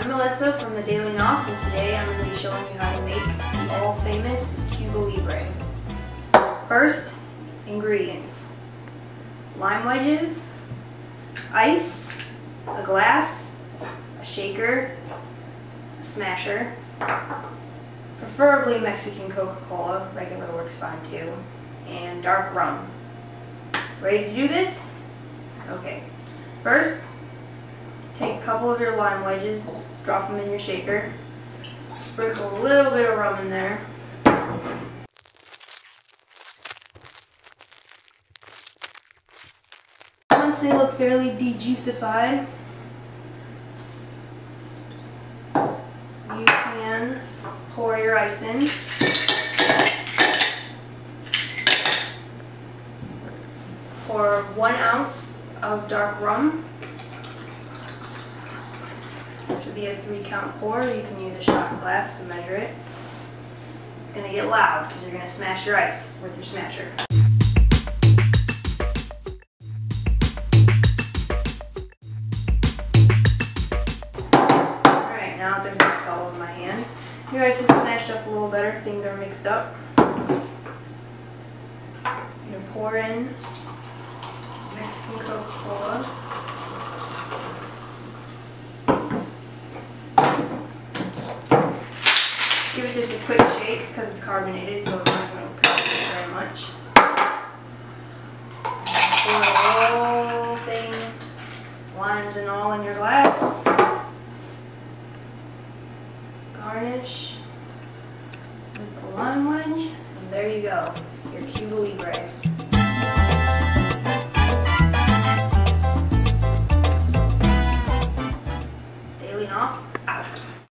Melissa from the Daily Knot, and today I'm going to be showing you how to make the all-famous Cuba Libre. First, ingredients: lime wedges, ice, a glass, a shaker, a smasher, preferably Mexican Coca-Cola, regular works fine too, and dark rum. Ready to do this? Okay. First, take a couple of your lime wedges, drop them in your shaker, sprinkle a little bit of rum in there. Once they look fairly dejuicified, you can pour your ice in. Pour 1 ounce of dark rum, which would be a 3-count pour. You can use a shot glass to measure it. It's going to get loud because you're going to smash your ice with your smasher. Alright, now that there's ice all over my hand, your ice is smashed up a little better, things are mixed up. You're going to pour in Mexican Coca-Cola. Give it just a quick shake because it's carbonated, so it's not going to cook very much. Pour the whole thing, limes and all, in your glass. Garnish with the lime wedge, and there you go, your Cuba Libre. Daily Knot out.